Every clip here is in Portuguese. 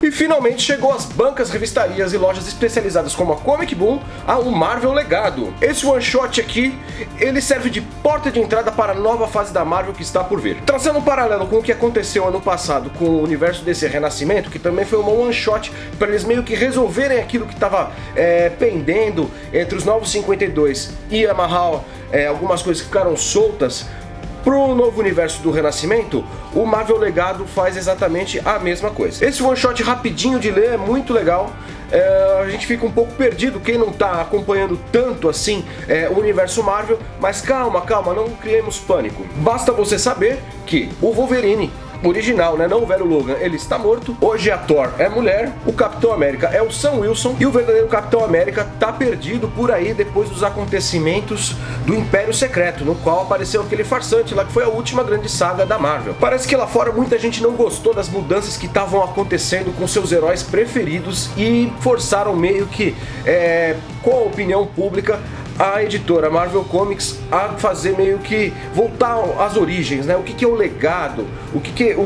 E finalmente chegou às bancas, revistarias e lojas especializadas como a Comic Boom, o Marvel Legado. Esse one shot aqui, ele serve de porta de entrada para a nova fase da Marvel que está por vir. Traçando um paralelo com o que aconteceu ano passado com o universo desse Renascimento, que também foi uma one shot para eles meio que resolverem aquilo que estava pendendo entre os Novos 52 e amarrar algumas coisas que ficaram soltas pro novo universo do Renascimento, o Marvel Legado faz exatamente a mesma coisa. Esse one shot rapidinho de ler é muito legal. A gente fica um pouco perdido, quem não está acompanhando tanto assim o universo Marvel, mas calma, não criemos pânico. Basta você saber que o Wolverine original, né, não o velho Logan, ele está morto. Hoje a Thor é mulher, o Capitão América é o Sam Wilson e o verdadeiro Capitão América tá perdido por aí depois dos acontecimentos do Império Secreto, no qual apareceu aquele farsante lá que foi a última grande saga da Marvel. Parece que lá fora muita gente não gostou das mudanças que estavam acontecendo com seus heróis preferidos e forçaram meio que, com a opinião pública, a editora Marvel Comics a fazer meio que voltar às origens, né? O que é o legado, o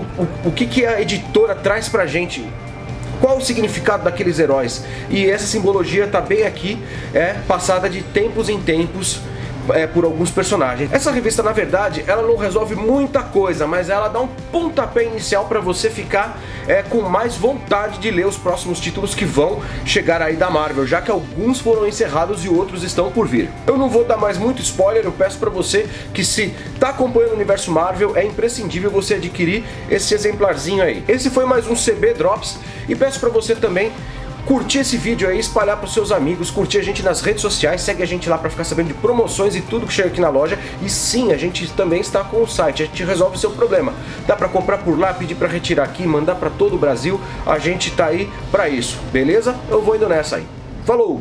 que a editora traz pra gente, qual o significado daqueles heróis. E essa simbologia tá bem aqui, passada de tempos em tempos por alguns personagens. Essa revista, na verdade, ela não resolve muita coisa, mas ela dá um pontapé inicial para você ficar com mais vontade de ler os próximos títulos que vão chegar aí da Marvel, já que alguns foram encerrados e outros estão por vir. Eu não vou dar mais muito spoiler, eu peço para você que, se tá acompanhando o universo Marvel, é imprescindível você adquirir esse exemplarzinho aí. Esse foi mais um CB Drops e peço para você também curtir esse vídeo aí, espalhar para os seus amigos, curtir a gente nas redes sociais, segue a gente lá para ficar sabendo de promoções e tudo que chega aqui na loja. E sim, a gente também está com o site, a gente resolve o seu problema. Dá para comprar por lá, pedir para retirar aqui, mandar para todo o Brasil, a gente tá aí para isso, beleza? Eu vou indo nessa aí. Falou!